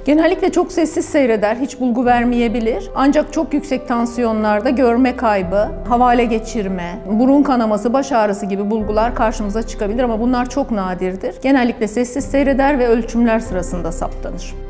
Genellikle çok sessiz seyreder, hiç bulgu vermeyebilir. Ancak çok yüksek tansiyonlarda görme kaybı, havale geçirme, burun kanaması, baş ağrısı gibi bulgular karşımıza çıkabilir ama bunlar çok nadirdir. Genellikle sessiz seyreder ve ölçümler sırasında saptanır.